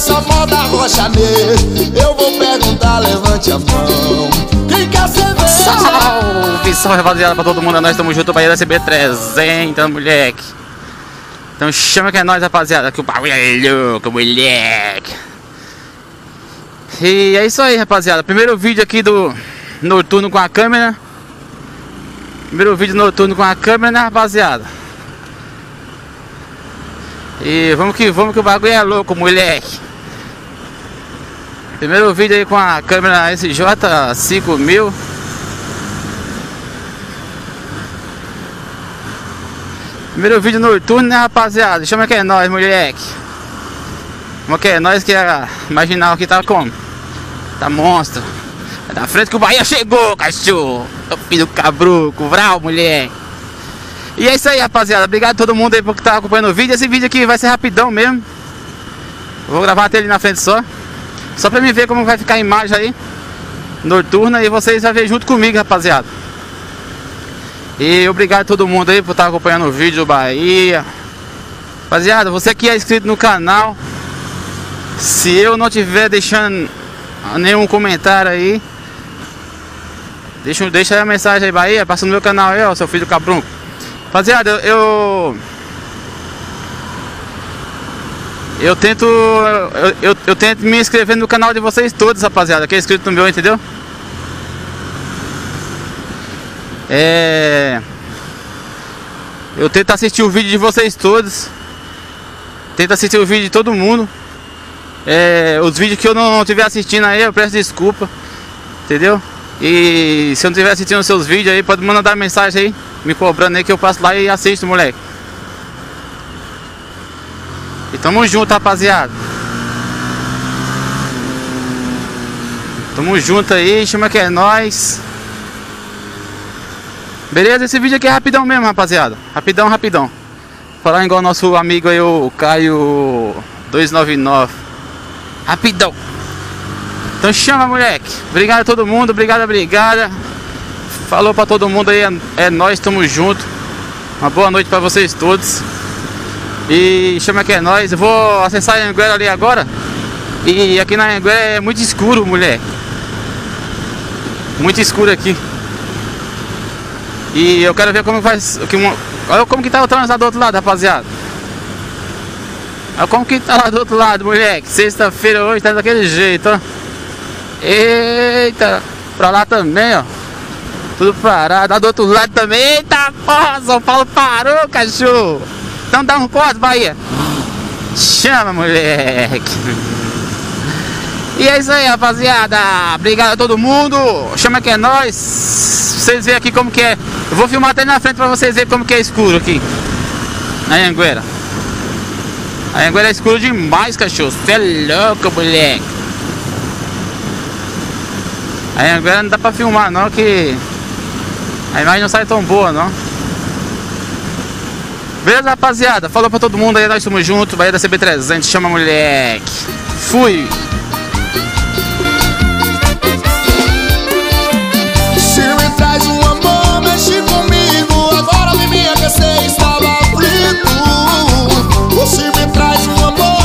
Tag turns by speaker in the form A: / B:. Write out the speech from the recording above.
A: só falta rocha nele. Eu vou perguntar, levante a mão. Quem quer cerveja?
B: Salve, salve rapaziada pra todo mundo. Nós estamos juntos pra ir da CB300, moleque. Então chama que é nóis, rapaziada, que o bagulho é louco, moleque. E é isso aí, rapaziada. Primeiro vídeo aqui do noturno com a câmera. Primeiro vídeo noturno com a câmera, né, rapaziada? E vamos que o bagulho é louco, moleque. Primeiro vídeo aí com a câmera SJ5000. Primeiro vídeo noturno, né, rapaziada? Chama que é nóis, moleque. Chama que é nóis, que a marginal aqui tá como? Tá monstro. É da frente que o Bahia chegou, cachorro. Ô filho do cabruco, vral, moleque. E é isso aí, rapaziada. Obrigado a todo mundo aí por que tá acompanhando o vídeo. Esse vídeo aqui vai ser rapidão mesmo. Vou gravar até ali na frente só. Só pra me ver como vai ficar a imagem aí noturna. E vocês vão ver junto comigo, rapaziada. E obrigado a todo mundo aí por estar acompanhando o vídeo do Bahia. Rapaziada, você que é inscrito no canal, se eu não tiver deixando nenhum comentário aí, deixa aí a mensagem aí, Bahia. Passa no meu canal aí, ó, seu filho do cabrunco. Rapaziada, eu tento me inscrever no canal de vocês todos, rapaziada, que é inscrito no meu, entendeu? Eu tento assistir o vídeo de vocês todos. Tento assistir o vídeo de todo mundo. Os vídeos que eu não estiver assistindo aí, eu peço desculpa, entendeu? E se eu não estiver assistindo os seus vídeos aí, pode mandar mensagem aí, me cobrando aí, que eu passo lá e assisto, moleque. E tamo junto, rapaziada. Tamo junto aí, chama que é nóis. Beleza? Esse vídeo aqui é rapidão mesmo, rapaziada. Rapidão. Falar igual nosso amigo aí, o Caio 299. Rapidão. Então chama, moleque. Obrigado a todo mundo, obrigada. Falou pra todo mundo aí, é nóis, tamo junto. Uma boa noite pra vocês todos. E chama que é nóis. Eu vou acessar a Anguera ali agora. E aqui na Anguera é muito escuro, moleque. Muito escuro aqui. E eu quero ver como faz. Olha como que tá o trânsito do outro lado, rapaziada. Olha como que tá lá do outro lado, moleque. Sexta-feira hoje tá daquele jeito, ó. Eita, pra lá também, ó. Tudo parado, lá do outro lado também. Eita porra, São Paulo parou, cachorro. Então dá um corte, Bahia. Chama, moleque. E é isso aí, rapaziada. Obrigado a todo mundo. Chama que é nóis. Vocês verem aqui como que é. Eu vou filmar até na frente pra vocês verem como que é escuro aqui na Anguera. A Anguera é escuro demais, cachorro. Você é louco, moleque. A Anguera não dá pra filmar não, que a imagem não sai tão boa não. Beleza, rapaziada? Falou pra todo mundo aí, nós estamos juntos. Bahia da CB300, chama, moleque. Fui.
A: Se me traz um amor, mexe comigo. Agora vem me aquecer, estava aflito. Você me traz um amor.